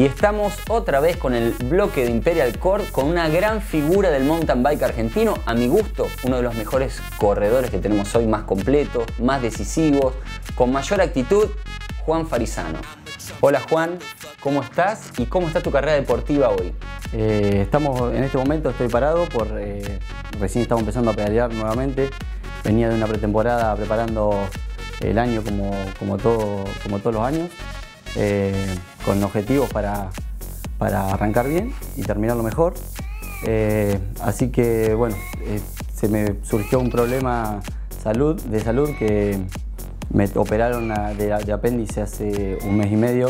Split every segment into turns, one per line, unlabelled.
Y estamos otra vez con el bloque de Imperial Cord, con una gran figura del mountain bike argentino, a mi gusto, uno de los mejores corredores que tenemos hoy, más completos, más decisivos, con mayor actitud, Juan Farisano. Hola Juan, ¿cómo estás y cómo está tu carrera deportiva hoy?
Estamos en este momento, estoy parado, recién estamos empezando a pedalear nuevamente. Venía de una pretemporada preparando el año como todos los años, con objetivos para arrancar bien y terminarlo mejor. Así que bueno, se me surgió un problema de salud que me operaron de apéndice hace un mes y medio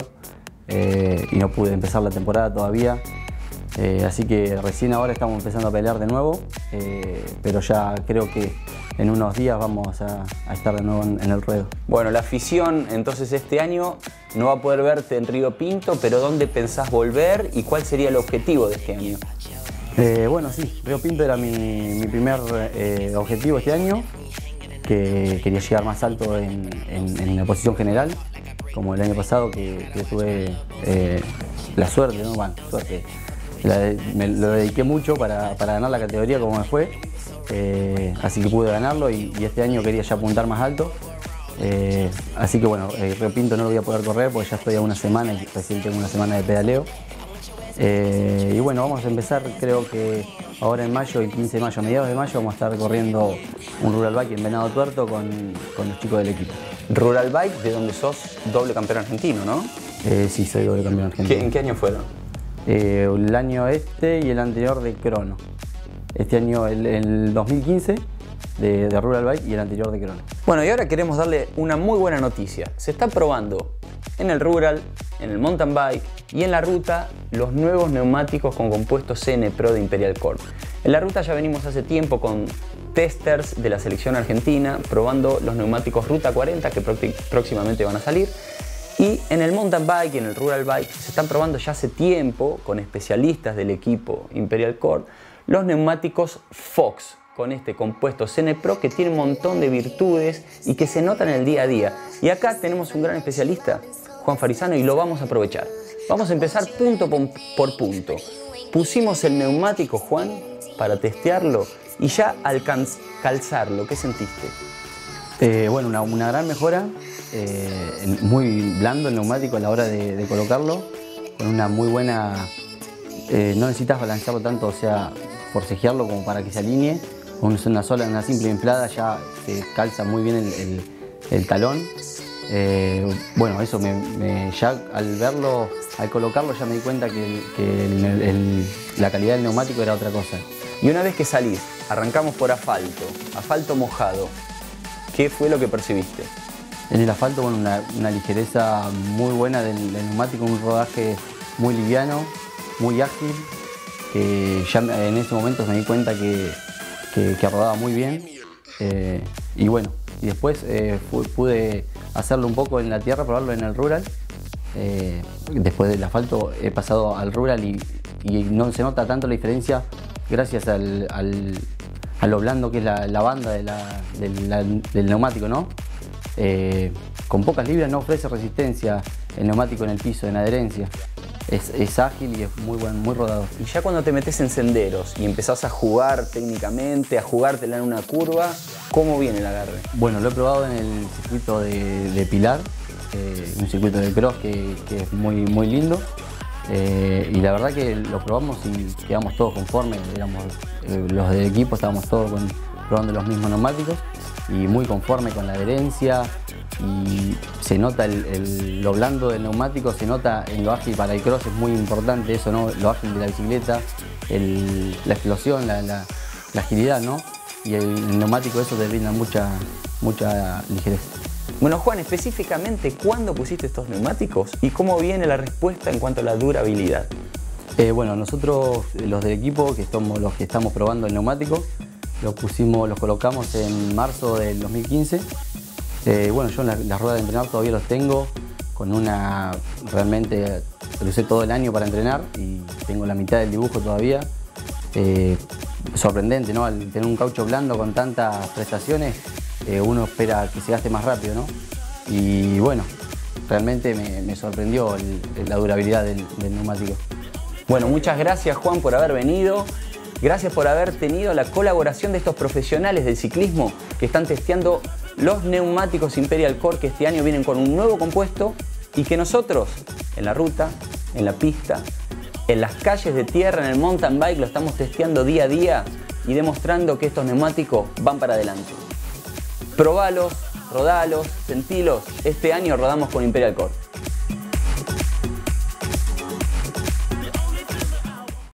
y no pude empezar la temporada todavía. Así que recién ahora estamos empezando a pelear de nuevo, pero ya creo que en unos días vamos a estar de nuevo en el ruedo.
Bueno, la afición entonces este año no va a poder verte en Río Pinto, pero ¿dónde pensás volver y cuál sería el objetivo de este año?
Bueno, sí, Río Pinto era mi primer objetivo este año, que quería llegar más alto en la posición general, como el año pasado que tuve la suerte, ¿no? Bueno, suerte. Lo dediqué mucho para ganar la categoría como me fue, así que pude ganarlo y este año quería ya apuntar más alto. Así que bueno, Río Pinto no lo voy a poder correr porque ya estoy a una semana y recién tengo una semana de pedaleo. Y bueno, vamos a empezar, creo que ahora en mayo, el 15 de mayo, a mediados de mayo, vamos a estar corriendo un Rural Bike en Venado Tuerto con los chicos del equipo.
Rural Bike, de donde sos doble campeón argentino, ¿no?
Sí, soy doble campeón argentino.
¿En qué año fueron?
El año este y el anterior de crono. Este año el 2015 de Rural Bike y el anterior de crono.
Bueno, y ahora queremos darle una muy buena noticia. Se está probando en el Rural, en el Mountain Bike y en la ruta los nuevos neumáticos con compuestos CN Pro de Imperial Cord. En la ruta ya venimos hace tiempo con testers de la selección argentina probando los neumáticos Ruta 40 que próximamente van a salir. Y en el mountain bike y en el rural bike se están probando ya hace tiempo con especialistas del equipo Imperial Cord los neumáticos Fox con este compuesto CN Pro que tiene un montón de virtudes y que se notan en el día a día. Y acá tenemos un gran especialista, Juan Farisano, y lo vamos a aprovechar. Vamos a empezar punto por punto. Pusimos el neumático, Juan, para testearlo y ya al calzarlo, ¿qué sentiste?
Bueno, una gran mejora. Muy blando el neumático a la hora de colocarlo, con una muy buena, no necesitas balancearlo tanto, o sea, forcejearlo como para que se alinee, con una simple inflada ya se calza muy bien el talón. Bueno, eso ya al verlo, al colocarlo ya me di cuenta que la calidad del neumático era otra cosa.
Y una vez que salís, arrancamos por asfalto mojado, ¿qué fue lo que percibiste?
En el asfalto, bueno, una ligereza muy buena del neumático, un rodaje muy liviano, muy ágil, que ya en ese momento me di cuenta que rodaba muy bien. Y bueno, y después pude hacerlo un poco en la tierra, probarlo en el rural. Después del asfalto he pasado al rural y no se nota tanto la diferencia gracias a lo blando que es la banda del neumático, ¿no? Con pocas libras no ofrece resistencia el neumático en el piso, en adherencia. Es ágil y es muy rodado.
Y ya cuando te metes en senderos y empezás a jugar técnicamente, a jugártela en una curva, ¿cómo viene el agarre?
Bueno, lo he probado en el circuito de Pilar, un circuito de cross que es muy lindo. Y la verdad que lo probamos y quedamos todos conformes, digamos, los del equipo estábamos todos probando los mismos neumáticos y muy conforme con la adherencia, y se nota lo blando del neumático, se nota en lo ágil. Para el cross es muy importante eso, ¿no? Lo ágil de la bicicleta, la explosión, la agilidad, ¿no? Y el neumático eso te brinda mucha ligereza.
Bueno, Juan, específicamente, ¿cuándo pusiste estos neumáticos y cómo viene la respuesta en cuanto a la durabilidad?
Bueno, nosotros, los del equipo, que somos los que estamos probando el neumático, los colocamos en marzo del 2015. Bueno, yo las ruedas de entrenar todavía los tengo, realmente lo usé todo el año para entrenar y tengo la mitad del dibujo todavía. Sorprendente, ¿no? Al tener un caucho blando con tantas prestaciones, uno espera que se gaste más rápido, ¿no? Y bueno, realmente me sorprendió la durabilidad del neumático.
Bueno, muchas gracias Juan por haber venido. Gracias por haber tenido la colaboración de estos profesionales del ciclismo que están testeando los neumáticos Imperial Core, que este año vienen con un nuevo compuesto y que nosotros en la ruta, en la pista, en las calles de tierra, en el mountain bike, lo estamos testeando día a día y demostrando que estos neumáticos van para adelante. Probalos, rodalos, sentilos. Este año rodamos con Imperial Core.